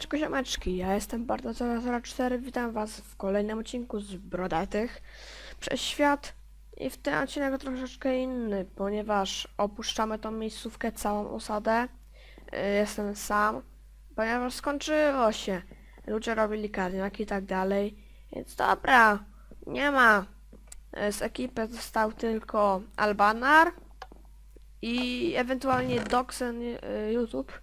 Ziomeczki, ja jestem Barto004, witam was w kolejnym odcinku z Brodatych przez świat i w tym odcinek troszeczkę inny, ponieważ opuszczamy tą miejscówkę, całą osadę. Jestem sam, ponieważ skończyło się, ludzie robili karniaki i tak dalej, więc dobra, nie ma. Z ekipy został tylko Albanar i ewentualnie Doxen YouTube,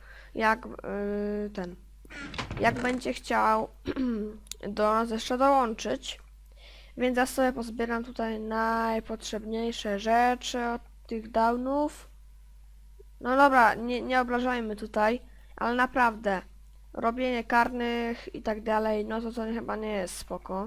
jak będzie chciał do nas jeszcze dołączyć. Więc ja sobie pozbieram tutaj najpotrzebniejsze rzeczy od tych downów. No dobra, nie obrażajmy tutaj, ale naprawdę robienie karnych i tak dalej, no to chyba nie jest spoko.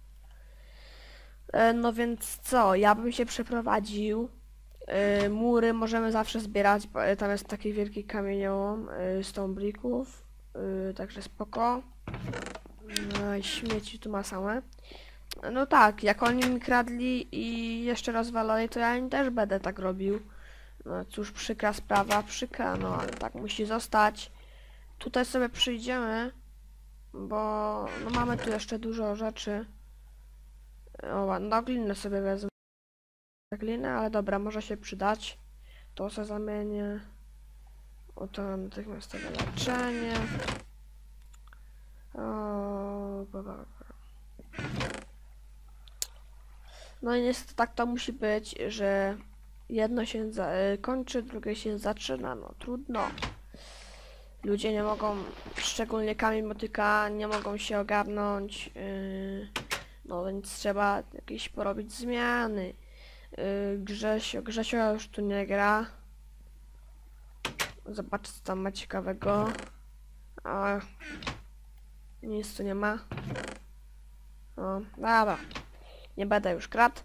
No więc co, ja bym się przeprowadził. Mury możemy zawsze zbierać, bo tam jest taki wielki kamieniołom, stone bricków, także spoko. No i śmieci tu ma same. No tak, jak oni mi kradli i jeszcze rozwalali, to ja im też będę tak robił. No cóż, przykra sprawa, przykra, no ale tak musi zostać. Tutaj sobie przyjdziemy, bo no mamy tu jeszcze dużo rzeczy. O, no glinę sobie wezmę. Glinę, ale dobra, może się przydać. To se zamienię. Oto natychmiastowe leczenie. No i niestety tak to musi być, że jedno się kończy, drugie się zaczyna, no trudno. Ludzie nie mogą, szczególnie Kamień Motyka, nie mogą się ogarnąć, no więc trzeba jakieś porobić zmiany. Grzesio już tu nie gra. Zobaczcie, co tam ma ciekawego. A nic tu nie ma. No, dobra. Nie będę już kradł.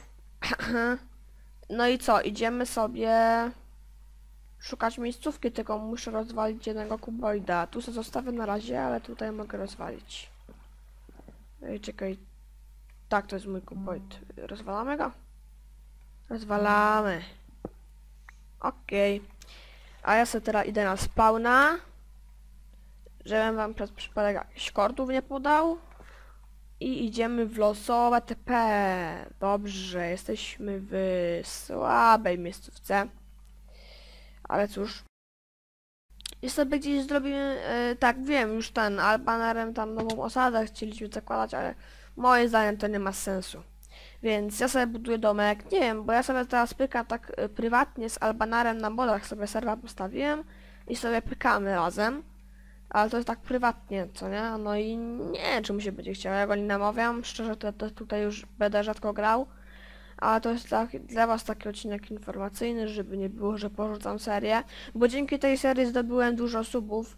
No i co? Idziemy sobie szukać miejscówki, tylko muszę rozwalić jednego kuboida. Tu sobie zostawię na razie, ale tutaj mogę rozwalić. Ej, czekaj. Tak, to jest mój kuboid. Rozwalamy go? Rozwalamy. Okej. A ja sobie teraz idę na spawna. Żebym wam przez przypadek jakichś kordów nie podał. I idziemy w losowe TP. Dobrze, jesteśmy w słabej miejscówce. Ale cóż. I sobie gdzieś zrobimy, tak wiem, już ten Albanarem tam nową osadę chcieliśmy zakładać, ale moim zdaniem to nie ma sensu. Więc ja sobie buduję domek, nie wiem, bo ja sobie teraz pykam tak prywatnie z Albanarem na modach, sobie serwa postawiłem i sobie pykamy razem. Ale to jest tak prywatnie, co nie? No i nie wiem, czy mu się będzie chciało, ja go nie namawiam, szczerze to tutaj już będę rzadko grał. Ale to jest dla was taki odcinek informacyjny, żeby nie było, że porzucam serię, bo dzięki tej serii zdobyłem dużo subów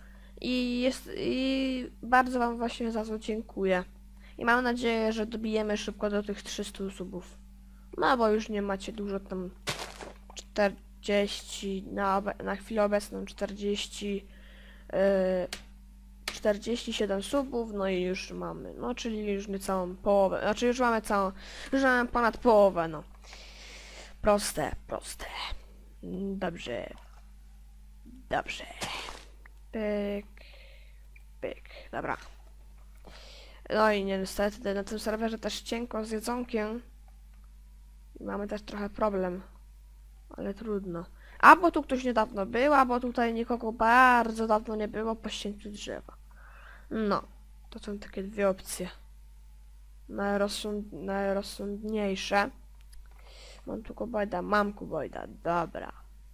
i bardzo wam właśnie za to dziękuję. I mam nadzieję, że dobijemy szybko do tych 300 subów. No bo już nie macie dużo, tam 40, na chwilę obecną 47 subów, no i już mamy, no czyli już niecałą połowę, znaczy już mamy ponad połowę, no. Proste. Dobrze. Pyk, dobra. No i niestety na tym serwerze też cienko z jedzonkiem. Mamy też trochę problem, ale trudno. Albo tu ktoś niedawno był, albo tutaj nikogo bardzo dawno nie było po ścięciu drzewa. No, to są takie dwie opcje. Najrozsądniejsze. Mam tu kuboida, mam kuboida, dobra.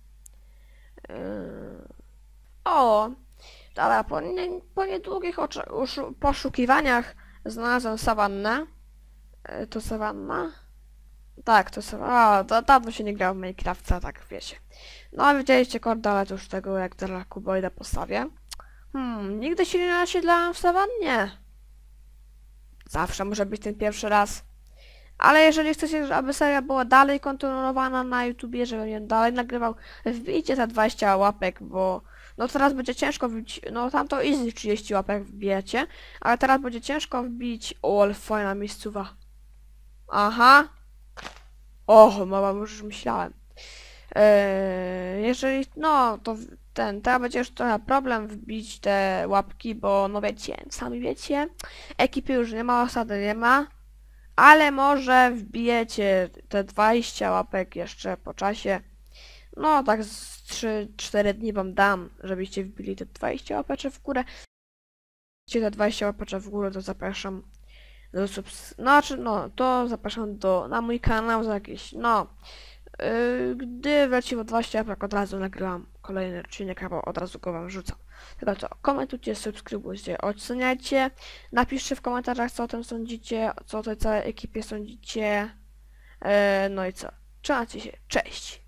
O! Dobra, po niedługich poszukiwaniach znalazłem sawannę. To sawanna? Tak, to sawanna. O, to dawno się nie grał w Minecrafta, tak wiecie. No a widzieliście korda, ale to już tego jak teraz kuboida postawię. Nigdy się nie nasiedlałem w sawannie. Zawsze może być ten pierwszy raz. Ale jeżeli chcecie, aby seria była dalej kontynuowana na YouTubie, żebym ją dalej nagrywał, wbijcie te 20 łapek, bo no teraz będzie ciężko wbić, no tam to easy 30 łapek wbijecie, ale teraz będzie ciężko wbić, o ale fajna miejscowa. Aha. O, mama, już myślałem. Jeżeli, no to teraz będzie już trochę problem wbić te łapki, bo no wiecie, sami wiecie, ekipy już nie ma, osady nie ma, ale może wbijecie te 20 łapek jeszcze po czasie. No tak z 3-4 dni wam dam, żebyście wbili te 20 łapeczek w górę. Te 20 łapeczek w górę, to zapraszam do to zapraszam na mój kanał za jakieś, gdy wleciło 20 łapek, od razu nagrywam kolejny odcinek, albo od razu go wam rzucam. Tylko co, komentujcie, subskrybujcie, oceniajcie, napiszcie w komentarzach, co o tym sądzicie, co o tej całej ekipie sądzicie, no i co, trzymajcie się, cześć!